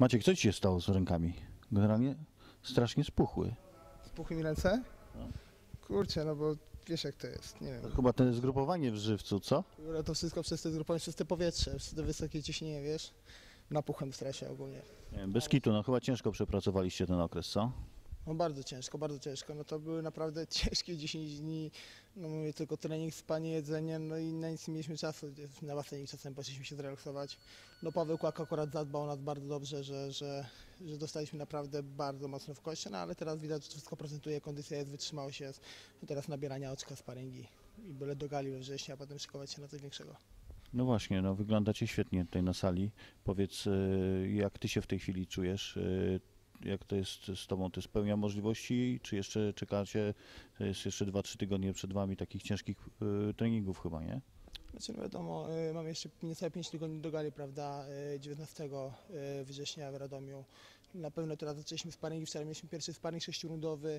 Maciek, co ci się stało z rękami? Generalnie strasznie spuchły. Spuchły mi ręce? No. Kurczę, no bo wiesz jak to jest, nie To wiem. chyba to zgrupowanie w żywcu, co? To wszystko przez te zgrupowanie, przez te powietrze, przez te wysokie ciśnienie, wiesz. Napuchem w stresie ogólnie. Nie wiem, bez kitu, no chyba ciężko przepracowaliście ten okres, co? No bardzo ciężko, bardzo ciężko. No to były naprawdę ciężkie 10 dni. No mówię tylko trening, spanie, jedzenie, no i na nic nie mieliśmy czasu. Na basenie czasem poszliśmy się zrelaksować. No Paweł Kłak akurat zadbał o nas bardzo dobrze, że dostaliśmy naprawdę bardzo mocno w kości, no ale teraz widać, że wszystko procentuje, kondycja jest, wytrzymałość jest. Teraz nabierania oczka, sparingi i byle do gali we wrześniu, a potem szykować się na coś większego. No właśnie, no wyglądacie świetnie tutaj na sali. Powiedz, jak ty się w tej chwili czujesz? Jak to jest z tobą? To spełnia możliwości? Czy jeszcze czekacie? To jest jeszcze 2-3 tygodnie przed wami takich ciężkich treningów chyba, nie? Znaczy, no wiadomo, mam jeszcze niecałe 5 tygodni do gali, prawda, 19 września w Radomiu. Na pewno teraz zaczęliśmy sparingi, wczoraj mieliśmy pierwszy sparing 6-rundowy,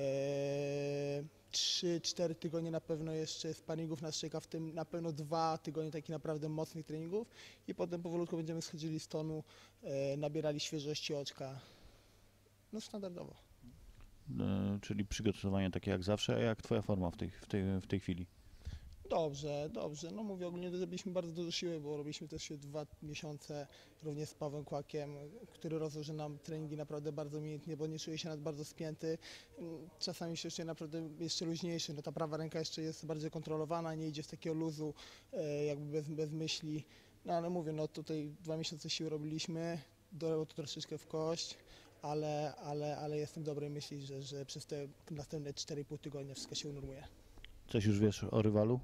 3-4 tygodnie na pewno jeszcze sparingów nas czeka, w tym na pewno 2 tygodnie takich naprawdę mocnych treningów i potem powolutku będziemy schodzili z tonu, nabierali świeżości oczka, no standardowo. Czyli przygotowanie takie jak zawsze, a jak twoja forma w tej chwili? Dobrze, dobrze. No mówię, ogólnie zrobiliśmy bardzo dużo siły, bo robiliśmy też się 2 miesiące również z Pawłem Kłakiem, który rozłożył nam treningi naprawdę bardzo umiejętnie, bo nie czuję się nawet bardzo spięty. Czasami się czuję naprawdę jeszcze luźniejszy. No ta prawa ręka jeszcze jest bardziej kontrolowana, nie idzie z takiego luzu, jakby bez myśli. No ale mówię, no tutaj 2 miesiące siły robiliśmy, doręło to troszeczkę w kość, ale jestem dobrej myśli, że przez te następne 4,5 tygodnia wszystko się unormuje. Coś już wiesz o rywalu?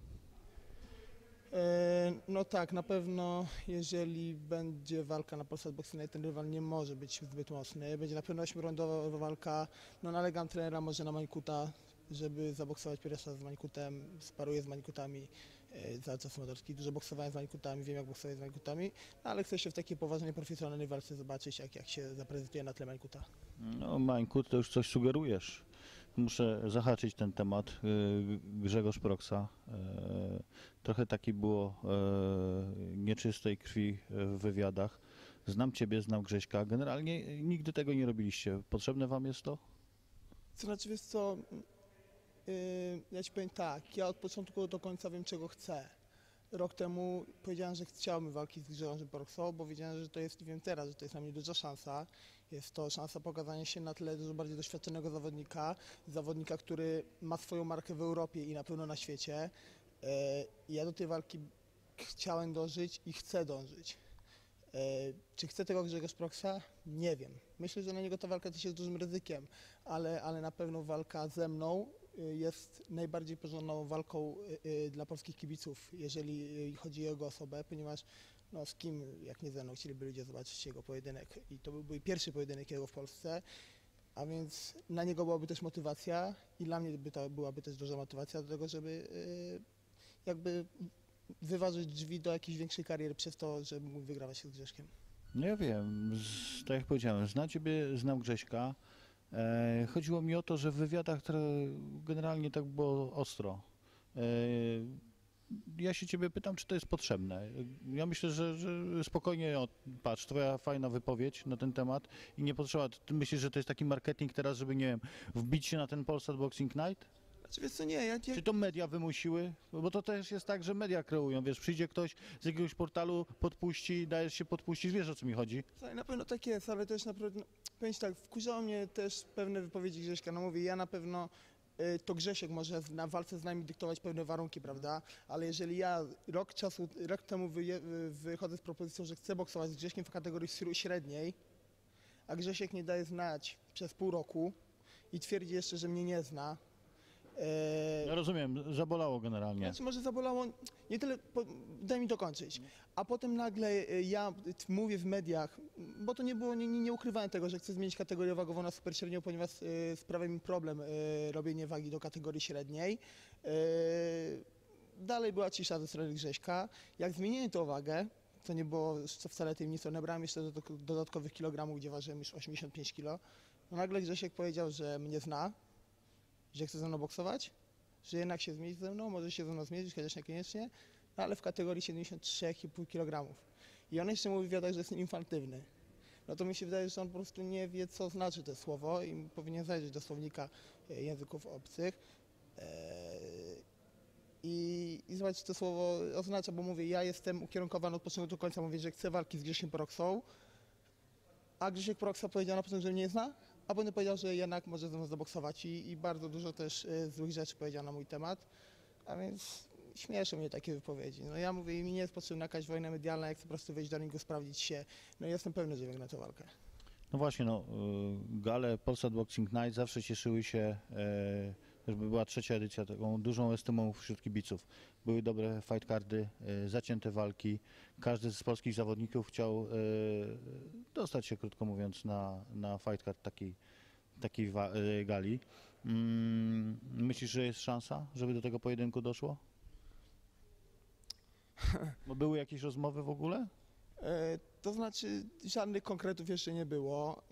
No tak, na pewno jeżeli będzie walka na Polsat Boxing Night, ten rywal nie może być zbyt mocny. Będzie na pewno 8-rundowa walka. No nalegam trenera może na Mańkuta, żeby zaboksować pierwszy raz z Mańkutem. Sparuję z Mańkutami cały czas motorski. Dużo boksowałem z Mańkutami, wiem jak boksować z Mańkutami, ale chcę się w takiej poważnej, profesjonalnej walce zobaczyć, jak się zaprezentuje na tle Mańkuta. No Mańkut, to już coś sugerujesz. Muszę zahaczyć ten temat. Grzegorz Proksa. Trochę taki było nieczystej krwi w wywiadach. Znam ciebie, znam Grześka. Generalnie nigdy tego nie robiliście. Potrzebne wam jest to? To znaczy, wiesz co, ja ci powiem tak, ja od początku do końca wiem czego chcę. Rok temu powiedziałem, że chciałbym walki z Grzegorzem Proksą, bo wiedziałem, że to jest, i wiem teraz, że to jest na mnie duża szansa. Jest to szansa pokazania się na tle dużo bardziej doświadczonego zawodnika, który ma swoją markę w Europie i na pewno na świecie. Ja do tej walki chciałem dążyć i chcę dążyć. Czy chcę tego Grzegorz Proksa? Nie wiem. Myślę, że na niego ta walka też jest dużym ryzykiem, ale na pewno walka ze mną jest najbardziej porządną walką dla polskich kibiców, jeżeli chodzi o jego osobę, ponieważ no, z kim jak nie ze mną chcieliby ludzie zobaczyć jego pojedynek i to byłby pierwszy pojedynek jego w Polsce, a więc na niego byłaby też motywacja i dla mnie byłaby też duża motywacja do tego, żeby jakby wyważyć drzwi do jakiejś większej kariery przez to, że mógł wygrywać się z Grzeszkiem. No ja wiem, tak jak powiedziałem, znam ciebie, znam Grześka. Chodziło mi o to, że w wywiadach generalnie tak było ostro. Ja się ciebie pytam, czy to jest potrzebne. Ja myślę, że spokojnie, patrz, twoja fajna wypowiedź na ten temat i nie potrzeba. Ty myślisz, że to jest taki marketing teraz, żeby, nie wiem, wbić się na ten Polsat Boxing Night? Znaczy, wiesz co, nie, Czy to media wymusiły? Bo to też jest tak, że media kreują, wiesz, przyjdzie ktoś z jakiegoś portalu, podpuści, dajesz się podpuścić, wiesz o co mi chodzi? na pewno tak jest, ale też naprawdę, no, powiem ci tak, wkurzało mnie też pewne wypowiedzi Grześka, no mówię, ja na pewno to Grzesiek może na walce z nami dyktować pewne warunki, prawda, ale jeżeli ja rok temu wychodzę z propozycją, że chcę boksować z Grześkiem w kategorii średniej, a Grzesiek nie daje znać przez pół roku i twierdzi jeszcze, że mnie nie zna. Ja rozumiem, zabolało generalnie. Znaczy może zabolało, nie tyle, daj mi dokończyć, a potem nagle ja mówię w mediach, bo to nie było, nie ukrywałem tego, że chcę zmienić kategorię wagową na super średnią, ponieważ sprawia mi problem robienie wagi do kategorii średniej. Dalej była cisza ze strony Grześka. Jak zmieniłem tę wagę, to nie było wcale tajemnicą, nabrałem jeszcze dodatkowych kilogramów, gdzie ważyłem już 85 kg, no nagle Grzesiek powiedział, że mnie zna, że chce ze mną boksować, że jednak się zmierzy ze mną, może się ze mną zmierzyć, chociaż niekoniecznie, no ale w kategorii 73,5 kg. I on jeszcze mówi w wywiadach, że jestem infantywny. no to mi się wydaje, że on po prostu nie wie, co znaczy to słowo i powinien zajrzeć do słownika języków obcych. I zobaczyć, co to słowo oznacza, bo mówię, ja jestem ukierunkowany od początku do końca, mówię, że chcę walki z Grzesiem Proksą, a Grzesiek Proksa powiedział na początku, że mnie nie zna, a potem powiedział, że jednak może ze mną zaboksować i bardzo dużo też złych rzeczy powiedział na mój temat, a więc śmieszą mnie takie wypowiedzi. No ja mówię, mi nie jest potrzebna jakaś wojna medialna, ja chcę po prostu wyjść do ringu, sprawdzić się, no i jestem pewny, że wygram tę walkę. No właśnie, gale Polsat Boxing Night zawsze cieszyły się, żeby była trzecia edycja, taką dużą estymą wśród kibiców. Były dobre fight cardy, zacięte walki. Każdy z polskich zawodników chciał dostać się, krótko mówiąc, na fight card takiej gali. Myślisz, że jest szansa, żeby do tego pojedynku doszło? Bo były jakieś rozmowy w ogóle? To znaczy, żadnych konkretów jeszcze nie było.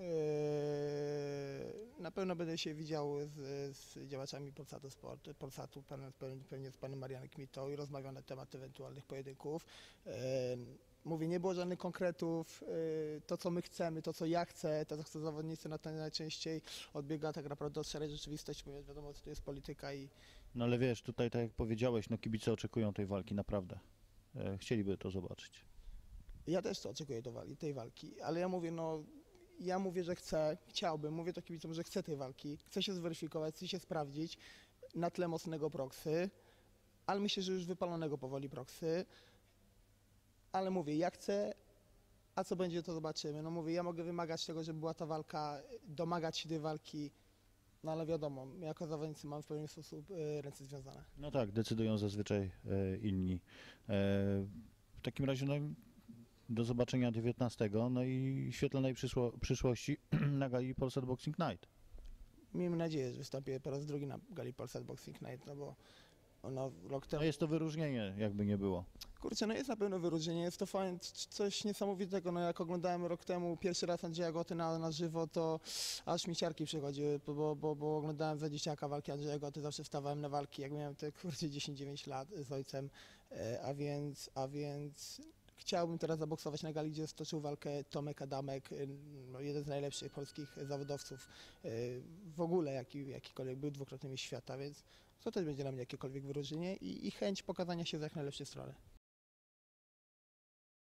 Na pewno będę się widział z działaczami Polsatu Sport, Polsatu, pewnie z panem Marianem Kmitą i rozmawiał na temat ewentualnych pojedynków. Mówię, nie było żadnych konkretów. To, co my chcemy, to, co ja chcę, to, co chcą zawodnicy, na to najczęściej odbiega tak naprawdę od szarej rzeczywistości, ponieważ wiadomo, co to jest polityka i No ale wiesz, tutaj tak jak powiedziałeś, no kibice oczekują tej walki, naprawdę. Chcieliby to zobaczyć. ja też to oczekuję tej walki, ale ja mówię, że chciałbym, mówię to kibicom, że chcę tej walki, chcę się zweryfikować, chcę się sprawdzić na tle mocnego proksy, ale myślę, że już wypalonego powoli proksy, ale mówię, ja chcę, a co będzie, to zobaczymy. No mówię, ja mogę wymagać tego, żeby była ta walka, domagać się tej walki, no ale wiadomo, my jako zawodnicy mamy w pewien sposób ręce związane. No tak, decydują zazwyczaj inni. W takim razie no, do zobaczenia 19, no i świetlanej przyszłości na gali Polsat Boxing Night. Miejmy nadzieję, że wystąpię po raz drugi na gali Polsat Boxing Night, no bo rok temu... No jest to wyróżnienie, jakby nie było. Kurczę, no jest na pewno wyróżnienie, jest to fajne, coś niesamowitego, no jak oglądałem rok temu pierwszy raz Andrzeja Goty na żywo, to aż mi ciarki przychodziły, bo oglądałem za dzieciaka walki Andrzeja Goty, zawsze wstawałem na walki, jak miałem te kurczę 10-9 lat z ojcem, a więc chciałbym teraz zaboksować na gali, gdzie stoczył walkę Tomek Adamek, no jeden z najlepszych polskich zawodowców w ogóle, jakikolwiek był, dwukrotny mistrz świata, więc to też będzie dla mnie jakiekolwiek wyróżnienie i chęć pokazania się z jak najlepszej strony.